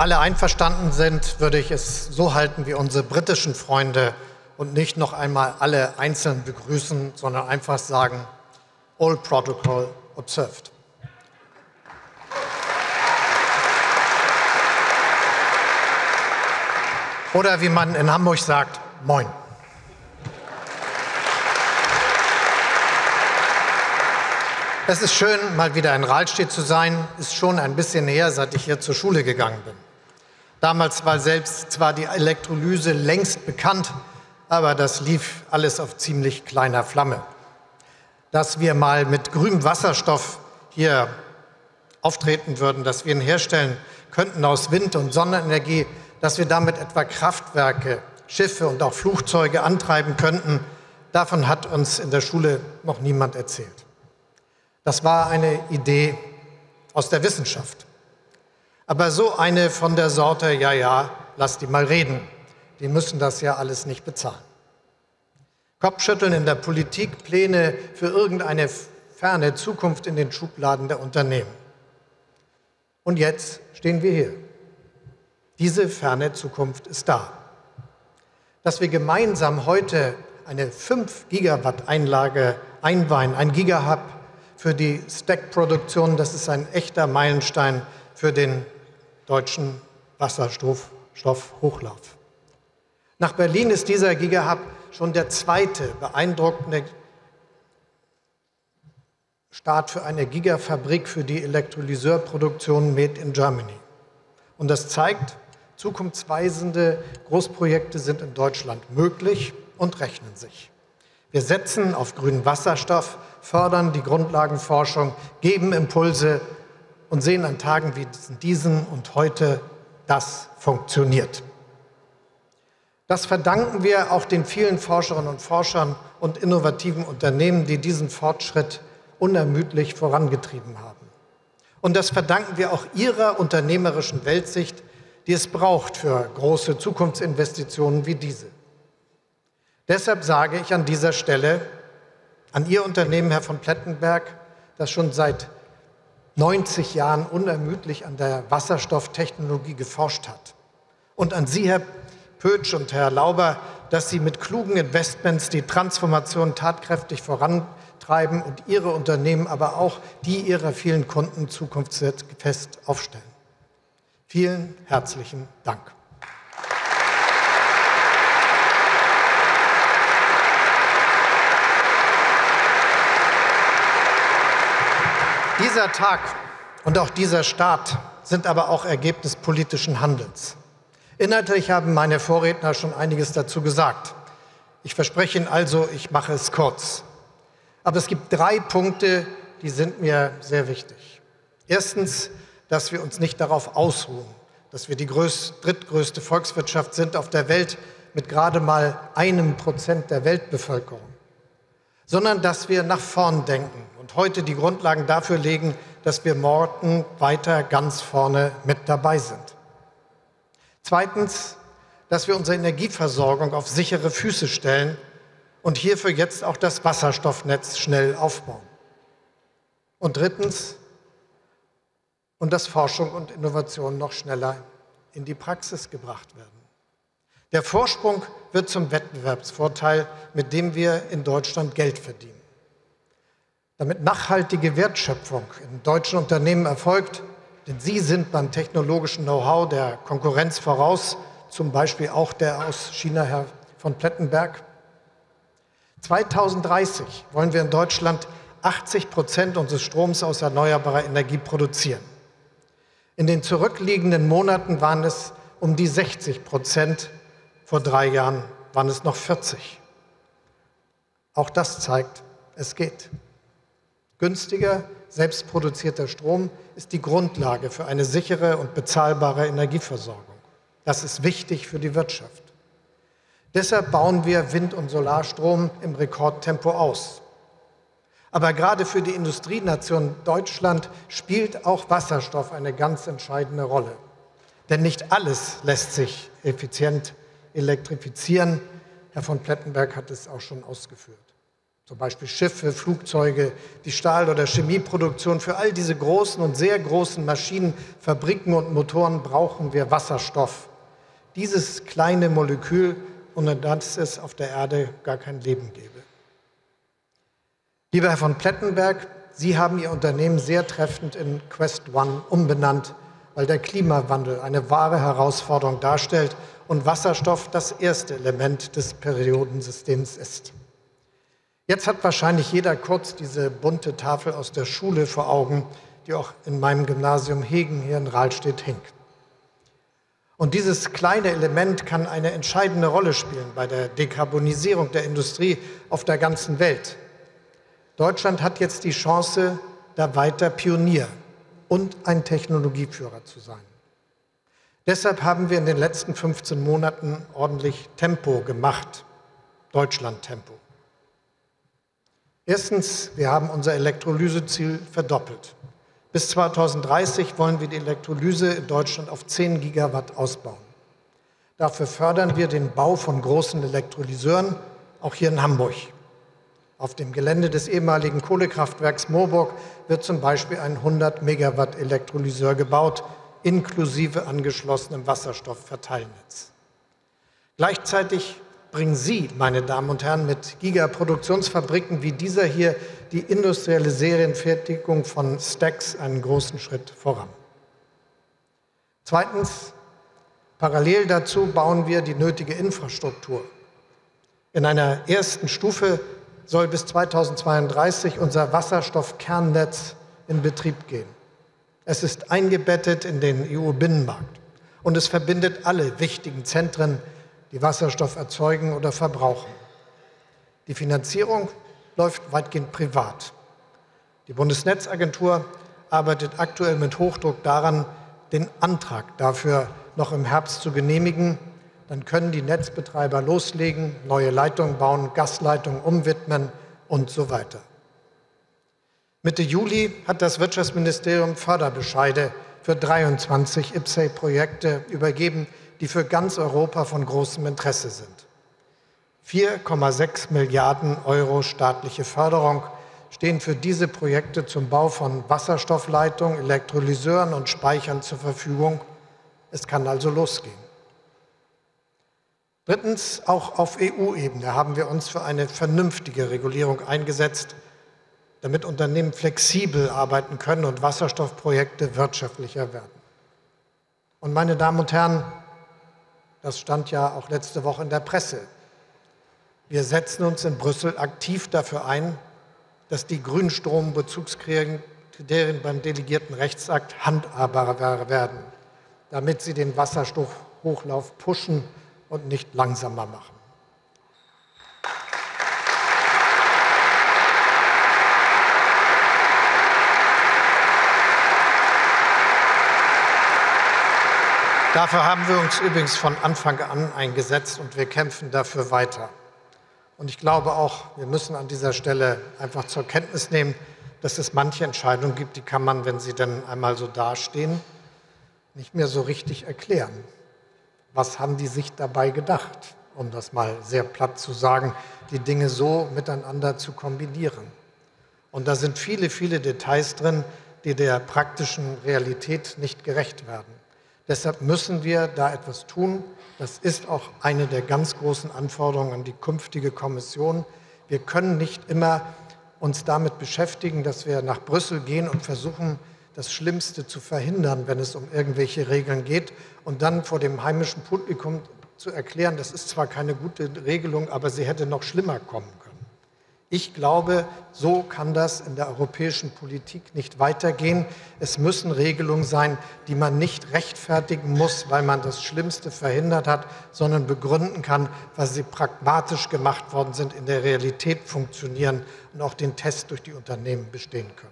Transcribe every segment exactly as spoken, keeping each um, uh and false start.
alle einverstanden sind, würde ich es so halten wie unsere britischen Freunde und nicht noch einmal alle einzeln begrüßen, sondern einfach sagen, all protocol observed. Oder wie man in Hamburg sagt, moin. Es ist schön, mal wieder in Rahlstedt zu sein. Ist schon ein bisschen her, seit ich hier zur Schule gegangen bin. Damals war selbst zwar die Elektrolyse längst bekannt, aber das lief alles auf ziemlich kleiner Flamme. Dass wir mal mit grünem Wasserstoff hier auftreten würden, dass wir ihn herstellen könnten aus Wind- und Sonnenenergie, dass wir damit etwa Kraftwerke, Schiffe und auch Flugzeuge antreiben könnten, davon hat uns in der Schule noch niemand erzählt. Das war eine Idee aus der Wissenschaft. Aber so eine von der Sorte, ja, ja, lass die mal reden. Die müssen das ja alles nicht bezahlen. Kopfschütteln in der Politik, Pläne für irgendeine ferne Zukunft in den Schubladen der Unternehmen. Und jetzt stehen wir hier. Diese ferne Zukunft ist da. Dass wir gemeinsam heute eine fünf Gigawatt Einlage einweihen, ein Gigahub für die Stack-Produktion, das ist ein echter Meilenstein für den deutschen Wasserstoffhochlauf. Nach Berlin ist dieser Gigahub schon der zweite beeindruckende Start für eine Gigafabrik für die Elektrolyseurproduktion Made in Germany. Und das zeigt, zukunftsweisende Großprojekte sind in Deutschland möglich und rechnen sich. Wir setzen auf grünen Wasserstoff, fördern die Grundlagenforschung, geben Impulse und sehen an Tagen wie diesen und heute, das funktioniert. Das verdanken wir auch den vielen Forscherinnen und Forschern und innovativen Unternehmen, die diesen Fortschritt unermüdlich vorangetrieben haben. Und das verdanken wir auch ihrer unternehmerischen Weltsicht, die es braucht für große Zukunftsinvestitionen wie diese. Deshalb sage ich an dieser Stelle an Ihr Unternehmen, Herr von Plettenberg, das schon seit neunzig Jahren unermüdlich an der Wasserstofftechnologie geforscht hat. Und an Sie, Herr Pötsch und Herr Lauber, dass Sie mit klugen Investments die Transformation tatkräftig vorantreiben und Ihre Unternehmen, aber auch die Ihrer vielen Kunden zukunftsfest aufstellen. Vielen herzlichen Dank. Dieser Tag und auch dieser Start sind aber auch Ergebnis politischen Handelns. Inhaltlich haben meine Vorredner schon einiges dazu gesagt. Ich verspreche Ihnen also, ich mache es kurz. Aber es gibt drei Punkte, die sind mir sehr wichtig. Erstens, dass wir uns nicht darauf ausruhen, dass wir die größte, drittgrößte Volkswirtschaft sind auf der Welt mit gerade mal einem Prozent der Weltbevölkerung, sondern dass wir nach vorn denken und heute die Grundlagen dafür legen, dass wir morgen weiter ganz vorne mit dabei sind. Zweitens, dass wir unsere Energieversorgung auf sichere Füße stellen und hierfür jetzt auch das Wasserstoffnetz schnell aufbauen. Und drittens, und dass Forschung und Innovation noch schneller in die Praxis gebracht werden. Der Vorsprung wird zum Wettbewerbsvorteil, mit dem wir in Deutschland Geld verdienen. Damit nachhaltige Wertschöpfung in deutschen Unternehmen erfolgt, denn sie sind beim technologischen Know-how der Konkurrenz voraus, zum Beispiel auch der aus China, Herr von Plettenberg. zweitausenddreißig wollen wir in Deutschland achtzig Prozent unseres Stroms aus erneuerbarer Energie produzieren. In den zurückliegenden Monaten waren es um die sechzig Prozent, vor drei Jahren waren es noch vierzig. Auch das zeigt, es geht. Günstiger, selbstproduzierter Strom ist die Grundlage für eine sichere und bezahlbare Energieversorgung. Das ist wichtig für die Wirtschaft. Deshalb bauen wir Wind- und Solarstrom im Rekordtempo aus. Aber gerade für die Industrienation Deutschland spielt auch Wasserstoff eine ganz entscheidende Rolle. Denn nicht alles lässt sich effizient elektrifizieren. Herr von Plettenberg hat es auch schon ausgeführt. zum Beispiel Schiffe, Flugzeuge, die Stahl- oder Chemieproduktion. Für all diese großen und sehr großen Maschinen, Fabriken und Motoren brauchen wir Wasserstoff. Dieses kleine Molekül, ohne das es auf der Erde gar kein Leben gäbe. Lieber Herr von Plettenberg, Sie haben Ihr Unternehmen sehr treffend in Quest One umbenannt, weil der Klimawandel eine wahre Herausforderung darstellt und Wasserstoff das erste Element des Periodensystems ist. Jetzt hat wahrscheinlich jeder kurz diese bunte Tafel aus der Schule vor Augen, die auch in meinem Gymnasium Hegen hier in Rahlstedt hing. Und dieses kleine Element kann eine entscheidende Rolle spielen bei der Dekarbonisierung der Industrie auf der ganzen Welt. Deutschland hat jetzt die Chance, da weiter Pionier und ein Technologieführer zu sein. Deshalb haben wir in den letzten fünfzehn Monaten ordentlich Tempo gemacht, Deutschland-Tempo. Erstens, wir haben unser Elektrolyseziel verdoppelt. Bis zweitausenddreißig wollen wir die Elektrolyse in Deutschland auf zehn Gigawatt ausbauen. Dafür fördern wir den Bau von großen Elektrolyseuren, auch hier in Hamburg. Auf dem Gelände des ehemaligen Kohlekraftwerks Moorburg wird zum Beispiel ein hundert Megawatt Elektrolyseur gebaut, inklusive angeschlossenem Wasserstoffverteilnetz. Gleichzeitig bringen Sie, meine Damen und Herren, mit Gigaproduktionsfabriken wie dieser hier die industrielle Serienfertigung von Stacks einen großen Schritt voran. Zweitens, parallel dazu bauen wir die nötige Infrastruktur. In einer ersten Stufe soll bis zweitausendzweiunddreißig unser Wasserstoffkernnetz in Betrieb gehen. Es ist eingebettet in den E U-Binnenmarkt und es verbindet alle wichtigen Zentren, die Wasserstoff erzeugen oder verbrauchen. Die Finanzierung läuft weitgehend privat. Die Bundesnetzagentur arbeitet aktuell mit Hochdruck daran, den Antrag dafür noch im Herbst zu genehmigen. Dann können die Netzbetreiber loslegen, neue Leitungen bauen, Gasleitungen umwidmen und so weiter. Mitte Juli hat das Wirtschaftsministerium Förderbescheide für dreiundzwanzig I P C E-Projekte übergeben, die für ganz Europa von großem Interesse sind. vier Komma sechs Milliarden Euro staatliche Förderung stehen für diese Projekte zum Bau von Wasserstoffleitungen, Elektrolyseuren und Speichern zur Verfügung. Es kann also losgehen. Drittens, auch auf E U-Ebene haben wir uns für eine vernünftige Regulierung eingesetzt, damit Unternehmen flexibel arbeiten können und Wasserstoffprojekte wirtschaftlicher werden. Und meine Damen und Herren, das stand ja auch letzte Woche in der Presse, wir setzen uns in Brüssel aktiv dafür ein, dass die Grünstrombezugskriterien beim delegierten Rechtsakt handhabbar werden, damit sie den Wasserstoffhochlauf pushen und nicht langsamer machen. Dafür haben wir uns übrigens von Anfang an eingesetzt und wir kämpfen dafür weiter. Und ich glaube auch, wir müssen an dieser Stelle einfach zur Kenntnis nehmen, dass es manche Entscheidungen gibt, die kann man, wenn sie dann einmal so dastehen, nicht mehr so richtig erklären. Was haben die sich dabei gedacht, um das mal sehr platt zu sagen, die Dinge so miteinander zu kombinieren? Und da sind viele, viele Details drin, die der praktischen Realität nicht gerecht werden. Deshalb müssen wir da etwas tun. Das ist auch eine der ganz großen Anforderungen an die künftige Kommission. Wir können nicht immer uns damit beschäftigen, dass wir nach Brüssel gehen und versuchen, das Schlimmste zu verhindern, wenn es um irgendwelche Regeln geht und dann vor dem heimischen Publikum zu erklären, das ist zwar keine gute Regelung, aber sie hätte noch schlimmer kommen können. Ich glaube, so kann das in der europäischen Politik nicht weitergehen. Es müssen Regelungen sein, die man nicht rechtfertigen muss, weil man das Schlimmste verhindert hat, sondern begründen kann, weil sie pragmatisch gemacht worden sind, in der Realität funktionieren und auch den Test durch die Unternehmen bestehen können.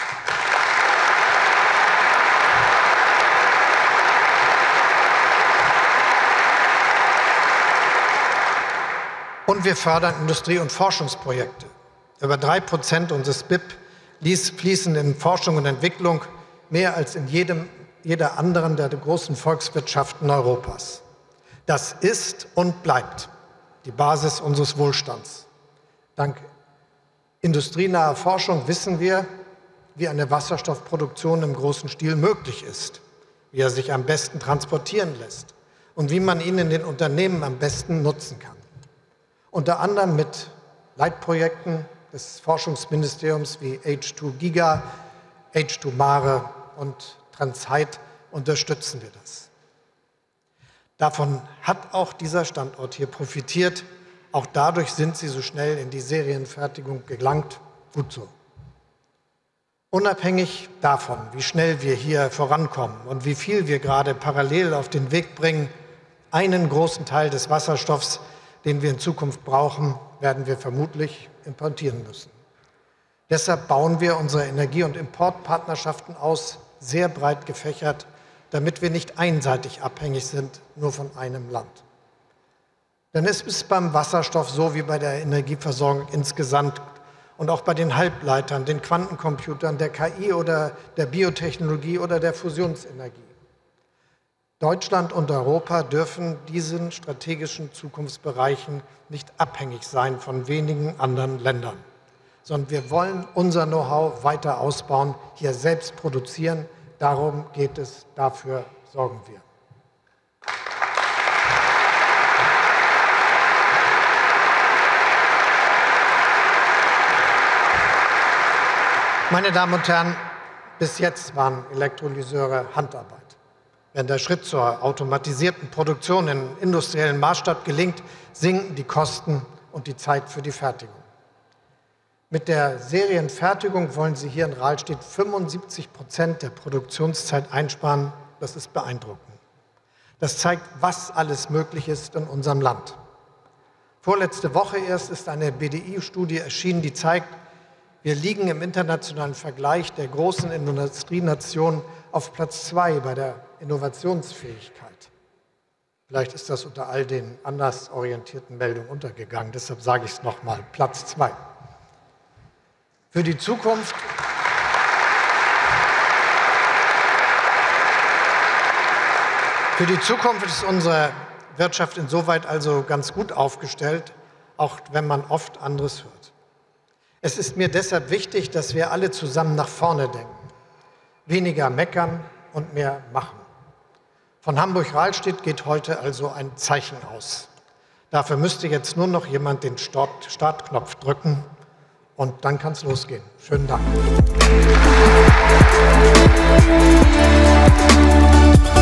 Und wir fördern Industrie- und Forschungsprojekte. Über drei Prozent unseres B I P fließen in Forschung und Entwicklung, mehr als in jedem, jeder anderen der großen Volkswirtschaften Europas. Das ist und bleibt die Basis unseres Wohlstands. Dank industrienahe Forschung wissen wir, wie eine Wasserstoffproduktion im großen Stil möglich ist, wie er sich am besten transportieren lässt und wie man ihn in den Unternehmen am besten nutzen kann. Unter anderem mit Leitprojekten des Forschungsministeriums wie H zwei Giga, H zwei Mare und Transheit unterstützen wir das. Davon hat auch dieser Standort hier profitiert. Auch dadurch sind sie so schnell in die Serienfertigung gelangt. Gut so. Unabhängig davon, wie schnell wir hier vorankommen und wie viel wir gerade parallel auf den Weg bringen, einen großen Teil des Wasserstoffs, den wir in Zukunft brauchen, werden wir vermutlich importieren müssen. Deshalb bauen wir unsere Energie- und Importpartnerschaften aus, sehr breit gefächert, damit wir nicht einseitig abhängig sind, nur von einem Land. Denn es ist beim Wasserstoff so wie bei der Energieversorgung insgesamt und auch bei den Halbleitern, den Quantencomputern, der K I oder der Biotechnologie oder der Fusionsenergie. Deutschland und Europa dürfen diesen strategischen Zukunftsbereichen nicht abhängig sein von wenigen anderen Ländern, sondern wir wollen unser Know-how weiter ausbauen, hier selbst produzieren. Darum geht es, dafür sorgen wir. Meine Damen und Herren, bis jetzt waren Elektrolyseure Handarbeit. Wenn der Schritt zur automatisierten Produktion in industriellen Maßstab gelingt, sinken die Kosten und die Zeit für die Fertigung. Mit der Serienfertigung wollen Sie hier in Rahlstedt fünfundsiebzig Prozent der Produktionszeit einsparen. Das ist beeindruckend. Das zeigt, was alles möglich ist in unserem Land. Vorletzte Woche erst ist eine B D I-Studie erschienen, die zeigt, wir liegen im internationalen Vergleich der großen Industrienationen auf Platz zwei bei der Innovationsfähigkeit. Vielleicht ist das unter all den anders orientierten Meldungen untergegangen, deshalb sage ich es nochmal, Platz zwei. Für die Zukunft Für die Zukunft ist unsere Wirtschaft insoweit also ganz gut aufgestellt, auch wenn man oft anderes hört. Es ist mir deshalb wichtig, dass wir alle zusammen nach vorne denken. Weniger meckern und mehr machen. Von Hamburg-Rahlstedt geht heute also ein Zeichen aus. Dafür müsste jetzt nur noch jemand den Startknopf drücken und dann kann es losgehen. Schönen Dank.